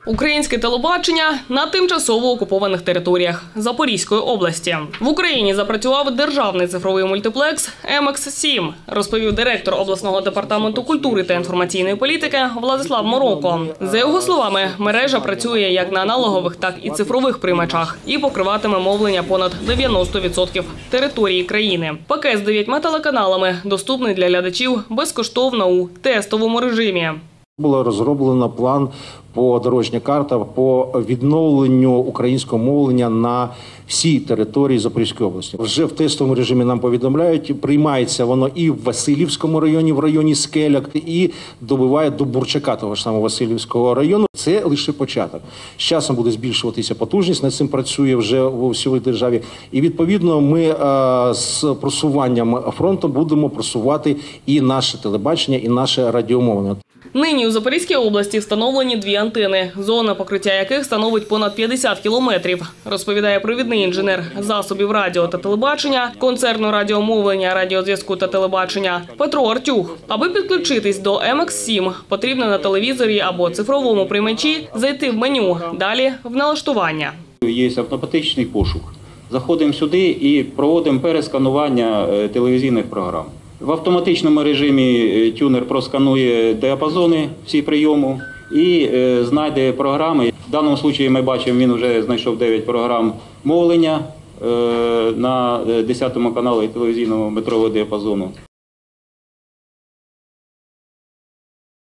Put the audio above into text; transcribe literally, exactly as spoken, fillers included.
Українське телебачення на тимчасово окупованих територіях Запорізької області. В Україні запрацював державний цифровий мультиплекс ем ікс сім, розповів директор обласного департаменту культури та інформаційної політики Владислав Мороко. За його словами, мережа працює як на аналогових, так і цифрових приймачах і покриватиме мовлення понад дев'яносто відсотків території країни. Пакет з дев'ятьма телеканалами доступний для глядачів безкоштовно у тестовому режимі. Було розроблено план по дорожня карта по відновленню українського мовлення на всій території Запорізької області. Вже в тестовому режимі нам повідомляють, приймається воно і в Василівському районі, в районі Скеляк, і добиває до Бурчака, того ж самого Василівського району. Це лише початок. З часом буде збільшуватися потужність, над цим працює вже у всій державі. І відповідно ми з просуванням фронту будемо просувати і наше телебачення, і наше радіомовлення. Нині у Запорізькій області встановлені дві антени, зона покриття яких становить понад п'ятдесят кілометрів, розповідає провідний інженер засобів радіо та телебачення концерну радіомовлення, радіозв'язку та телебачення Петро Артюх. Аби підключитись до ем ікс сім, потрібно на телевізорі або цифровому приймачі зайти в меню, далі в налаштування. Є автоматичний пошук. Заходимо сюди і проводимо пересканування телевізійних програм. В автоматичному режимі тюнер просканує діапазони всі прийому і знайде програми. В даному випадку ми бачимо, він вже знайшов дев'ять програм мовлення на десятому каналі телевізійного метрового діапазону.